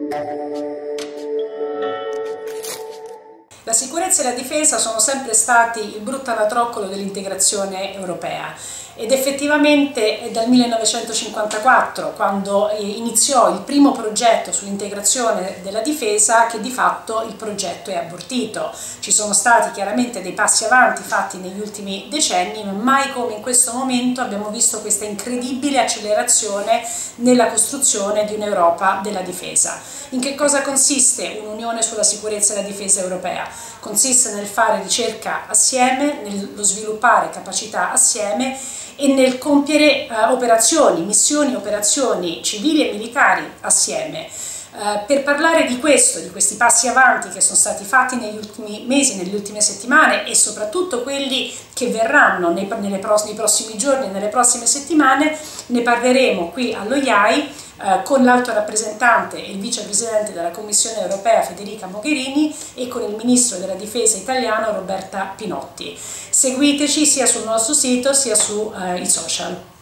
La sicurezza e la difesa sono sempre stati il brutto anatroccolo dell'integrazione europea ed effettivamente è dal 1954, quando iniziò il primo progetto sull'integrazione della difesa, che di fatto il progetto è abortito. Ci sono stati chiaramente dei passi avanti fatti negli ultimi decenni, ma mai come in questo momento abbiamo visto questa incredibile accelerazione nella costruzione di un'Europa della difesa. In che cosa consiste un'unione sulla sicurezza e la difesa europea? Consiste nel fare ricerca assieme, nello sviluppare capacità assieme e nel compiere missioni e operazioni civili e militari assieme. Per parlare di questo, di questi passi avanti che sono stati fatti negli ultimi mesi, nelle ultime settimane e soprattutto quelli che verranno nei prossimi giorni e nelle prossime settimane, ne parleremo qui allo IAI con l'alto rappresentante e il vicepresidente della Commissione europea Federica Mogherini e con il ministro della difesa italiano Roberta Pinotti. Seguiteci sia sul nostro sito sia sui social.